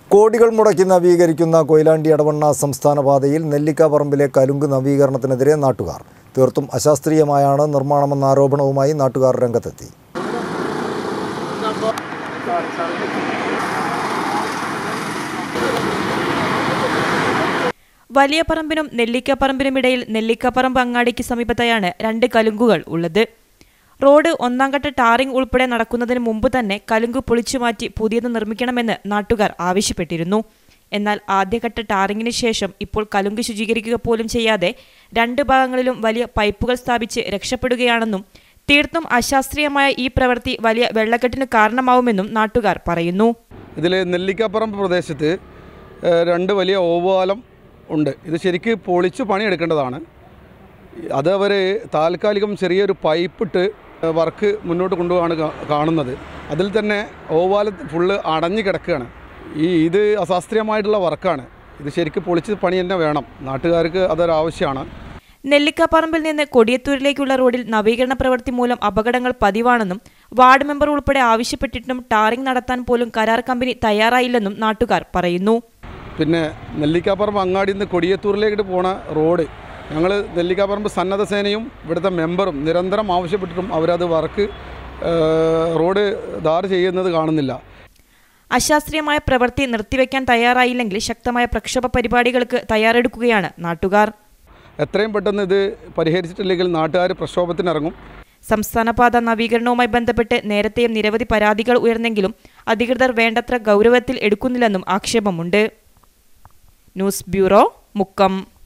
കോടികൾ മുടക്കി നവീകരിക്കുന്ന കൊയിലാണ്ടി എടവണ സംസ്ഥാന പാതയിൽ നെല്ലിക്കാപ്പറമ്പിലെ കലുങ്ക് നവീകരണത്തിനെതിരെ നാട്ടുകാർ. തീർത്തും അശാസ്ത്രീയമായാണ് നിർമ്മാണമെന്ന ആരോപണവുമായി നാട്ടുകാർ രംഗത്തെത്തി. വലിയ പറമ്പിനും നെല്ലിക്കാപ്പറമ്പിനുമിടയിൽ നെല്ലിക്കാപ്പറമ്പ് അങ്ങാടിക്ക് സമീപത്തായാണ് 2 കലുങ്കുകൾ ഉള്ളത്. റോഡ് ഒന്നാംഘട്ട ടാറിംഗ് ഉൾപ്പെടെ നടക്കുന്നതിന് മുമ്പ് തന്നെ കലുങ്ക് പൊളിച്ചുമാറ്റി പുതിയത് നിർമ്മിക്കണമെന്ന് നാട്ടുകാർ ആവശ്യപ്പെട്ടിരുന്നു. എന്നാൽ ആദ്യഘട്ട ടാറിങ്ങിന് ശേഷം ഇപ്പോൾ കലുങ്ക് ശുചീകരിക്കുക പോലും ചെയ്യാതെ 2 ഭാഗങ്ങളിലും വലിയ പൈപ്പുകൾ സ്ഥാപിച്ച് രക്ഷപ്പെടുകയാണെന്നും തീർത്തും അശാസ്ത്രീയമായ ഈ പ്രവൃത്തി വലിയ വെള്ളക്കെട്ടിന് കാരണമാവുമെന്നും നാട്ടുകാർ പറയുന്നു. ഇതിൽ നെല്ലിക്കാപ്പറമ്പ് പ്രദേശത്ത് 2 വലിയ ഓവുപാലം ഉണ്ട്. ഇത് ശരിക്ക് പൊളിച്ച് പണിയെടുക്കേണ്ടതാണ്. അത് അവർ താൽക്കാലികം ചെറിയൊരു പൈപ്പിട്ട് വർക്ക് മുന്നോട്ട് കൊണ്ടുപോകാണ് കാണുന്നത്. അതിൽ തന്നെ ഓവുപാലം ഫുള്ള് അടഞ്ഞു കിടക്കുകയാണ്. ഇത് അശാസ്ത്രീയമായിട്ടുള്ള വർക്കാണ്. ഇത് ശരിക്കും പൊളിച്ച് പണി തന്നെ വേണം. നാട്ടുകാർക്ക് അതൊരാവശ്യമാണ്. നെല്ലിക്കാപ്പറമ്പിൽ നിന്ന് കൊടിയത്തൂരിലേക്കുള്ള റോഡിൽ നവീകരണ പ്രവൃത്തി മൂലം അപകടങ്ങൾ പതിവാണെന്നും വാർഡ് മെമ്പർ ഉൾപ്പെടെ ആവശ്യപ്പെട്ടിട്ടും ടാറിംഗ് നടത്താൻ പോലും കരാർ കമ്പനി തയ്യാറായില്ലെന്നും നാട്ടുകാർ പറയുന്നു. പിന്നെ നെല്ലിക്കാപ്പറമ്പ് അങ്ങാടിയിൽ നിന്ന് കൊടിയത്തൂരിലേക്ക് പോണ റോഡ് ഞങ്ങൾ നെല്ലിക്കാപ്പറമ്പ് സന്നദ്ധ സേനയും ഇവിടുത്തെ മെമ്പറും നിരന്തരം ആവശ്യപ്പെട്ടിട്ടും അവരത് വർക്ക് റോഡ് ധാർ ചെയ്യുന്നത് കാണുന്നില്ല. അശാസ്ത്രീയമായ പ്രവൃത്തി നിർത്തിവെക്കാൻ തയ്യാറായില്ലെങ്കിൽ ശക്തമായ പ്രക്ഷോഭ പരിപാടികൾക്ക് തയ്യാറെടുക്കുകയാണ് നാട്ടുകാർ. എത്രയും പെട്ടെന്ന് ഇത് പരിഹരിച്ചിട്ടില്ലെങ്കിൽ നാട്ടുകാർ പ്രക്ഷോഭത്തിനിറങ്ങും. സംസ്ഥാനപാത നവീകരണവുമായി ബന്ധപ്പെട്ട് നേരത്തെയും നിരവധി പരാതികൾ ഉയർന്നെങ്കിലും അധികൃതർ വേണ്ടത്ര ഗൗരവത്തിൽ എടുക്കുന്നില്ലെന്നും ആക്ഷേപമുണ്ട്. News bureau, Mukkam.